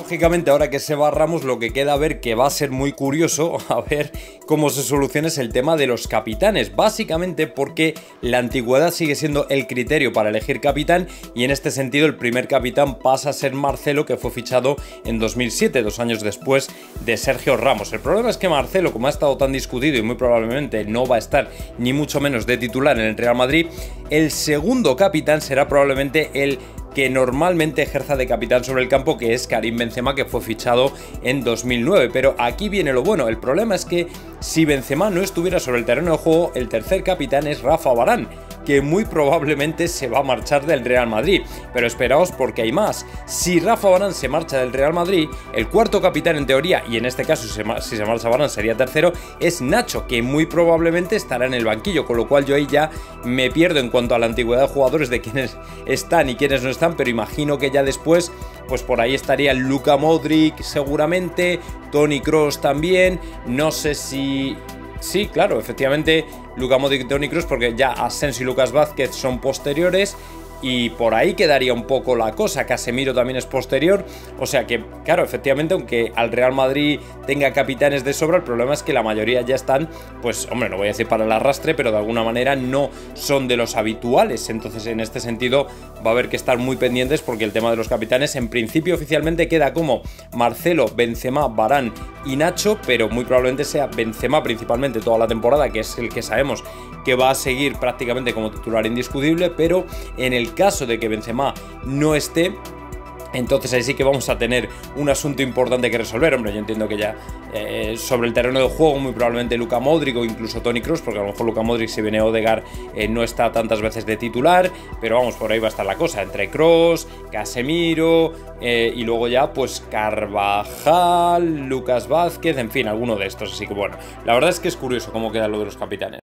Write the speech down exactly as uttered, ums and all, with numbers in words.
lógicamente ahora que se va Ramos, lo que queda a ver, que va a ser muy curioso, a ver cómo se soluciona, es el tema de los capitanes, básicamente porque la antigüedad sigue siendo el criterio para elegir capitán y en este sentido el primer capitán pasa a ser Marcelo, que fue fichado en dos mil siete, dos años después de Sergio Ramos. El problema es que Marcelo, como ha estado tan discutido y muy probablemente no va a estar ni mucho menos de titular en el Real Madrid, el segundo capitán será probablemente el que normalmente ejerza de capitán sobre el campo, que es Karim Benzema, que fue fichado en dos mil nueve. Pero aquí viene lo bueno, el problema es que si Benzema no estuviera sobre el terreno de juego, el tercer capitán es Rafa Varane, que muy probablemente se va a marchar del Real Madrid. Pero esperaos porque hay más. Si Rafa Varane se marcha del Real Madrid, el cuarto capitán en teoría, y en este caso si se marcha Varane sería tercero, es Nacho, que muy probablemente estará en el banquillo, con lo cual yo ahí ya me pierdo en cuanto a la antigüedad de jugadores de quienes están y quienes no están, pero imagino que ya después, pues por ahí estaría Luka Modric seguramente, Toni Kroos también, no sé si... Sí, claro, efectivamente Luka Modric y Toni Kroos, porque ya Asensio y Lucas Vázquez son posteriores y por ahí quedaría un poco la cosa. Casemiro también es posterior, o sea que, claro, efectivamente, aunque al Real Madrid tenga capitanes de sobra, el problema es que la mayoría ya están, pues, hombre, no voy a decir para el arrastre, pero de alguna manera no son de los habituales. Entonces, en este sentido, va a haber que estar muy pendientes porque el tema de los capitanes, en principio, oficialmente queda como Marcelo, Benzema, Varane y Nacho, pero muy probablemente sea Benzema principalmente toda la temporada, que es el que sabemos que va a seguir prácticamente como titular indiscutible, pero en el caso de que Benzema no esté, entonces ahí sí que vamos a tener un asunto importante que resolver. Hombre, yo entiendo que ya eh, sobre el terreno de juego muy probablemente Luka Modric o incluso Toni Kroos, porque a lo mejor Luka Modric, si viene Odegaard, eh, no está tantas veces de titular, pero vamos, por ahí va a estar la cosa, entre Kroos, Casemiro eh, y luego ya pues Carvajal, Lucas Vázquez, en fin, alguno de estos. Así que bueno, la verdad es que es curioso cómo queda lo de los capitanes.